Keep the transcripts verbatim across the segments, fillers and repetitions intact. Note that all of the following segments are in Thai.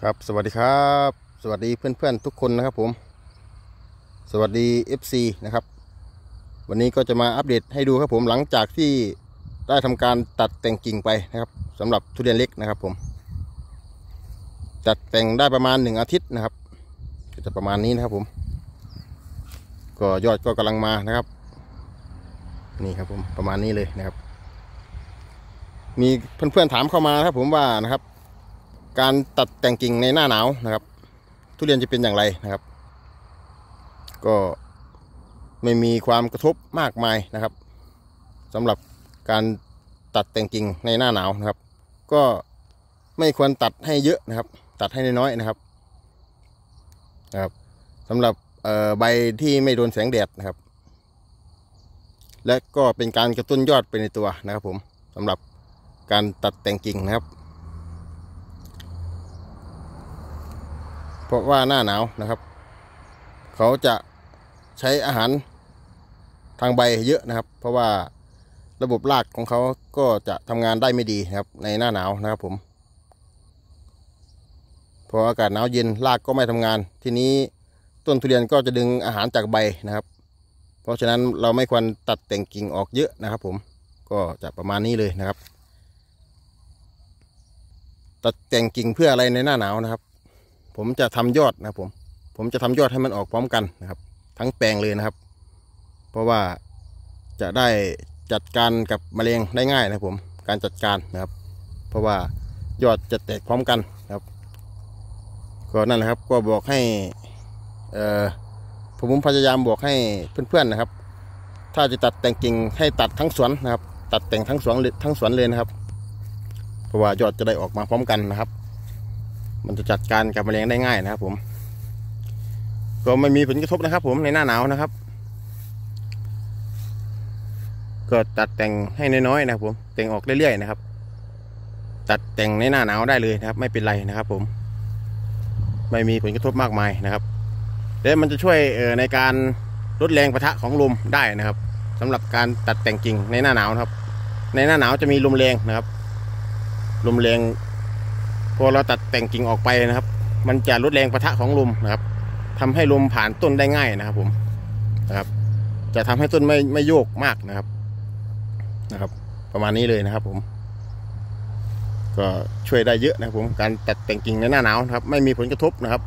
ครับสวัสดีครับสวัสดีเพื่อนๆทุกคนนะครับผมสวัสดี เอฟ ซี นะครับวันนี้ก็จะมาอัปเดตให้ดูครับผมหลังจากที่ได้ทำการตัดแต่งกิ่งไปนะครับสำหรับทุเรียนเล็กนะครับผมตัดแต่งได้ประมาณหนึ่งอาทิตย์นะครับก็จะประมาณนี้นะครับผมก็ยอดก็กำลังมานะครับนี่ครับผมประมาณนี้เลยนะครับมีเพื่อนๆถามเข้ามาครับผมว่านะครับการตัดแต่งกิ่งในหน้าหนาวนะครับทุเรียนจะเป็นอย่างไรนะครับก็ไม่มีความกระทบมากมายนะครับสำหรับการตัดแต่งกิ่งในหน้าหนาวนะครับก็ไม่ควรตัดให้เยอะนะครับตัดให้น้อยๆนะครับนะครับสำหรับใบที่ไม่โดนแสงแดดนะครับและก็เป็นการกระตุ้นยอดไปในตัวนะครับผมสำหรับการตัดแต่งกิ่งนะครับเพราะว่าหน้าหนาวนะครับเขาจะใช้อาหารทางใบเยอะนะครับเพราะว่าระบบรากของเขาก็จะทำงานได้ไม่ดีนะครับในหน้าหนาวนะครับผมพออากาศหนาวเย็นรากก็ไม่ทำงานทีนี้ต้นทุเรียนก็จะดึงอาหารจากใบนะครับเพราะฉะนั้นเราไม่ควรตัดแต่งกิ่งออกเยอะนะครับผมก็จะประมาณนี้เลยนะครับตัดแต่งกิ่งเพื่ออะไรในหน้าหนาวนะครับผมจะทำยอดนะครับผมผมจะทำยอดให้มันออกพร้อมกันนะครับทั้งแปลงเลยนะครับเพราะว่าจะได้จัดการกับแมลงได้ง่ายนะครับผมการจัดการนะครับเพราะว่ายอดจะแตกพร้อมกันนะครับก็นั่นแหละครับก็บอกให้เอ่อผมพยายามบอกให้เพื่อนๆนะครับถ้าจะตัดแต่งกิ่งให้ตัดทั้งสวนนะครับตัดแต่งทั้งสวนทั้งสวนเลยนะครับเพราะว่ายอดจะได้ออกมาพร้อมกันนะครับมันจะจัดการกับแมลงได้ง่ายนะครับผมก็ไม่มีผลกระทบนะครับผมในหน้าหนาวนะครับก็ตัดแต่งให้น้อยๆนะครับผมแต่งออกเรื่อยๆนะครับตัดแต่งในหน้าหนาวได้เลยนะครับไม่เป็นไรนะครับผมไม่มีผลกระทบมากมายนะครับและมันจะช่วยในการลดแรงปะทะของลมได้นะครับสำหรับการตัดแต่งกิ่งในหน้าหนาวนะครับในหน้าหนาวจะมีลมแรงนะครับลมแรงพอเราตัดแต่งกิ่งออกไปนะครับมันจะลดแรงปะทะของลมนะครับทำให้ลมผ่านต้นได้ง่ายนะครับผมนะครับจะทำให้ต้นไม่ไม่โยกมากนะครับนะครับประมาณนี้เลยนะครับผมก็ช่วยได้เยอะนะครับผมการตัดแต่งกิ่งในหน้าหนาวนะครับไม่มีผลกระทบนะครับ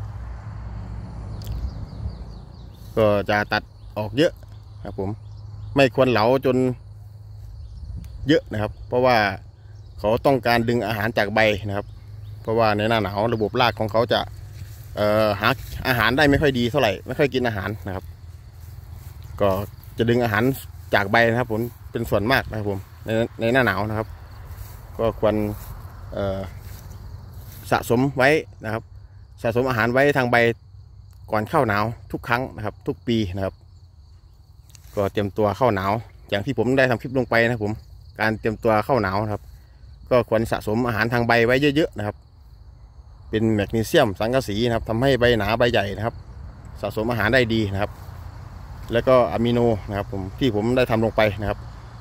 ก็จะตัดออกเยอะครับผมไม่ควรเหลาจนเยอะนะครับเพราะว่าเขาต้องการดึงอาหารจากใบนะครับเพราะว่าในหน้าหนาวระบบรากของเขาจะเอ่อหาอาหารได้ไม่ค่อยดีเท่าไหร่ไม่ค่อยกินอาหารนะครับก็จะดึงอาหารจากใบนะครับผมเป็นส่วนมากนะครับผมในในหน้าหนาวนะครับก็ควรเอ่อสะสมไว้นะครับสะสมอาหารไว้ทางใบก่อนเข้าหนาวทุกครั้งนะครับทุกปีนะครับก็เตรียมตัวเข้าหนาวอย่างที่ผมได้ทำคลิปลงไปนะครับผมการเตรียมตัวเข้าหนาวนะครับก็ควรสะสมอาหารทางใบไว้เยอะๆนะครับเป็นแมกนีเซียมสังกะสีนะครับทำให้ใบหนาใบใหญ่นะครับสะสมอาหารได้ดีนะครับแล้วก็อะมิโนนะครับผมที่ผมได้ทำลงไปนะครับ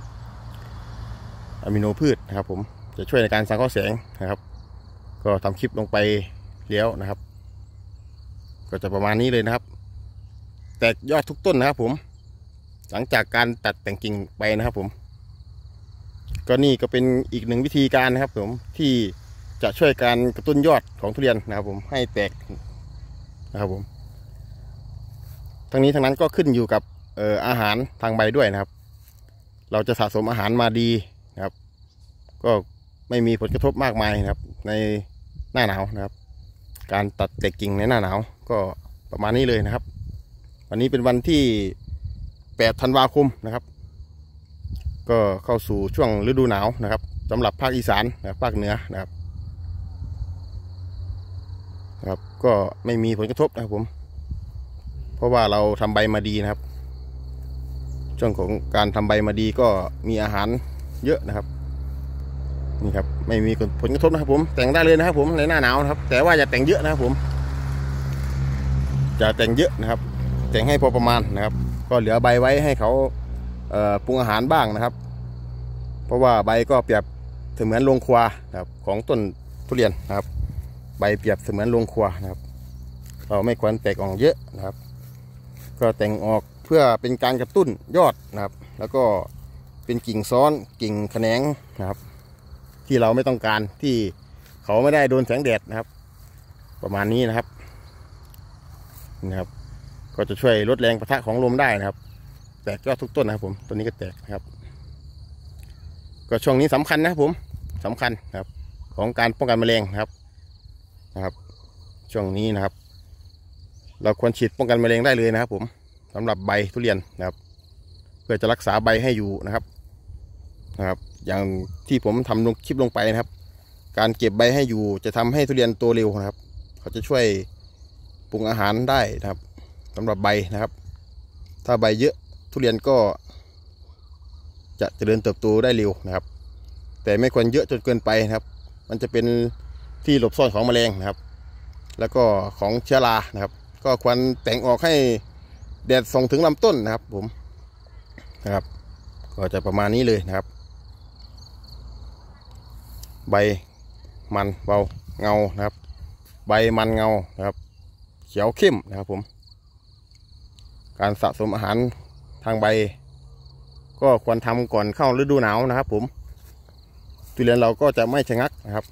อะมิโนพืชนะครับผมจะช่วยในการสังเคราะห์แสงนะครับก็ทำคลิปลงไปแล้วนะครับก็จะประมาณนี้เลยนะครับแตกยอดทุกต้นนะครับผมหลังจากการตัดแต่งกิ่งไปนะครับผมก็นี่ก็เป็นอีกหนึ่งวิธีการนะครับผมที่จะช่วยการกระตุ้นยอดของทุเรียนนะครับผมให้แตกนะครับผมทั้งนี้ทั้งนั้นก็ขึ้นอยู่กับเอ่ออาหารทางใบด้วยนะครับเราจะสะสมอาหารมาดีนะครับก็ไม่มีผลกระทบมากมายนะครับในหน้าหนาวนะครับการตัดแต่งกิ่งในหน้าหนาวก็ประมาณนี้เลยนะครับวันนี้เป็นวันที่แปดธันวาคมนะครับก็เข้าสู่ช่วงฤดูหนาวนะครับสำหรับภาคอีสานนะครับภาคเหนือนะครับครับก็ไม่มีผลกระทบนะครับผมเพราะว่าเราทำใบมาดีนะครับช่วงของการทำใบมาดีก็มีอาหารเยอะนะครับนี่ครับไม่มีผลกระทบนะครับผมแต่งได้เลยนะครับผมในหน้าหนาวนะครับแต่ว่าอย่าแต่งเยอะนะครับผมจะแต่งเยอะนะครับแต่งให้พอประมาณนะครับก็เหลือใบไว้ให้เขาเอ่อปรุงอาหารบ้างนะครับเพราะว่าใบก็เปรียบเสมือนโรงครัวนะครับของต้นทุเรียนนะครับใบเปรียบเสมือนโรงครัวนะครับเราไม่ควรแตกออกเยอะนะครับก็แต่งออกเพื่อเป็นการกระตุ้นยอดนะครับแล้วก็เป็นกิ่งซ้อนกิ่งแขนงนะครับที่เราไม่ต้องการที่เขาไม่ได้โดนแสงแดดนะครับประมาณนี้นะครับนะครับก็จะช่วยลดแรงปะทะของลมได้นะครับแตกยอดทุกต้นนะครับผมตัวนี้ก็แตกนะครับก็ช่วงนี้สำคัญนะครับผมสำคัญนะครับของการป้องกันแมลงนะครับนะครับช่วงนี้นะครับเราควรฉีดป้องกันแมลงได้เลยนะครับผมสำหรับใบทุเรียนนะครับเพื่อจะรักษาใบให้อยู่นะครับนะครับอย่างที่ผมทำลงคลิปลงไปนะครับการเก็บใบให้อยู่จะทำให้ทุเรียนโตเร็วนะครับเขาจะช่วยปรุงอาหารได้นะครับสำหรับใบนะครับถ้าใบเยอะทุเรียนก็จะเจริญเติบโตได้เร็วนะครับแต่ไม่ควรเยอะจนเกินไปนะครับมันจะเป็นที่หลบซ่อนของแมลงนะครับแล้วก็ของเชื้อรานะครับก็ควรแต่งออกให้แดดส่องถึงลำต้นนะครับผมนะครับก็จะประมาณนี้เลยนะครับใบมันเบาเงานะครับใบมันเงานะครับเขียวเข้มนะครับผมการสะสมอาหารทางใบก็ควรทำก่อนเข้าฤดูหนาวนะครับผมทุเรียนเราก็จะไม่ชะงักนะครับ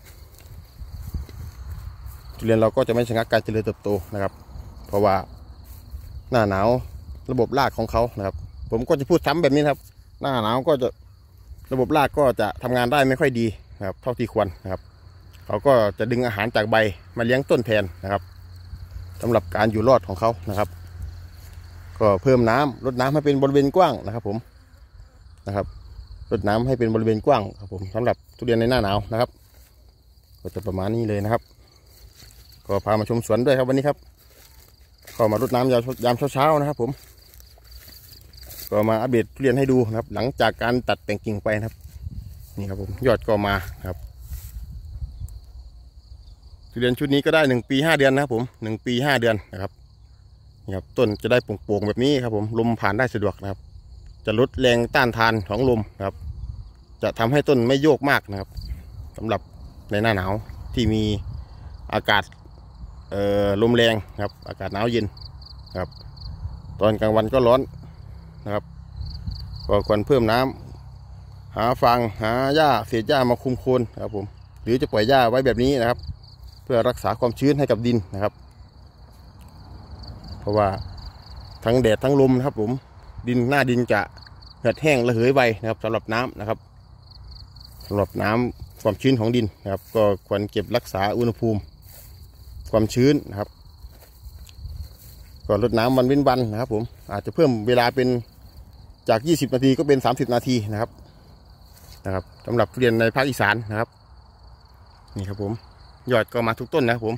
ทุเรียนเราก็จะไม่ชะงักการเจริญเติบโตนะครับเพราะว่าหน้าหนาวระบบรากของเขานะครับผมก็จะพูดซ้ำแบบนี้ครับหน้าหนาวก็จะระบบรากก็จะทำงานได้ไม่ค่อยดีนะครับเท่าที่ควรนะครับเขาก็จะดึงอาหารจากใบมาเลี้ยงต้นแทนนะครับสำหรับการอยู่รอดของเขานะครับก็เพิ่มน้ำลดน้ำให้เป็นบริเวณกว้างนะครับผมนะครับลดน้ำให้เป็นบริเวณกว้างครับผมสำหรับทุเรียนในหน้าหนาวนะครับก็จะประมาณนี้เลยนะครับก็พามาชมสวนด้วยครับวันนี้ครับก็มารดน้ำยามยามเช้าๆนะครับผมก็มาอัปเดตทุเรียนให้ดูนะครับหลังจากการตัดแต่งกิ่งไปนะครับนี่ครับผมยอดก็มาครับทุเรียนชุดนี้ก็ได้หนึ่งปีห้าเดือนนะครับผมหนึ่งปีห้าเดือนนะครับนี่ครับต้นจะได้โปร่งๆแบบนี้ครับผมลมผ่านได้สะดวกนะครับจะลดแรงต้านทานของลมนะครับจะทำให้ต้นไม่โยกมากนะครับสำหรับในหน้าหนาวที่มีอากาศเอ่อลมแรงนะครับอากาศหนาวเย็นนะครับตอนกลางวันก็ร้อนนะครับก็ควรเพิ่มน้ำหาฟางหาหญ้าเศษหญ้ามาคุมโคนครับผมหรือจะปล่อยหญ้าไว้แบบนี้นะครับเพื่อรักษาความชื้นให้กับดินนะครับเพราะว่าทั้งแดดทั้งลมนะครับผมดินหน้าดินจะเหือดแห้งระเหยไวนะครับสำหรับน้ำนะครับสำหรับน้ำความชื้นของดินนะครับก็ควรเก็บรักษาอุณหภูมิความชื้นนะครับก็ลดน้ำวันเว้นวันนะครับผมอาจจะเพิ่มเวลาเป็นจากยี่สิบนาทีก็เป็นสามสิบนาทีนะครับนะครับสำหรับทุเรียนในภาคอีสานนะครับนี่ครับผมยอดก็มาทุกต้นนะครับผม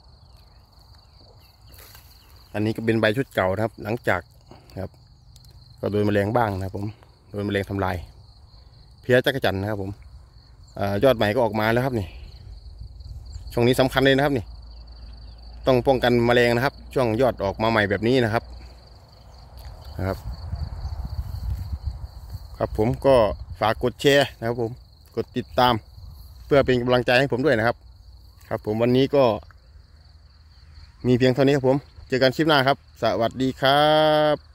อันนี้ก็เป็นใบชุดเก่านะครับหลังจากนะครับก็โดนแมลงบ้างนะครับผมโดนแมลงทำลายเพี้ยจักรจั่นนะครับผมยอดใหม่ก็ออกมาแล้วครับนี่ช่วงนี้สำคัญเลยนะครับนี่ต้องป้องกันแมลงนะครับช่วงยอดออกมาใหม่แบบนี้นะครับนะครับครับผมก็ฝากกดแชร์นะครับผมกดติดตามเพื่อเป็นกำลังใจให้ผมด้วยนะครับครับผมวันนี้ก็มีเพียงเท่านี้ครับผมเจอกันคลิปหน้าครับสวัสดีครับ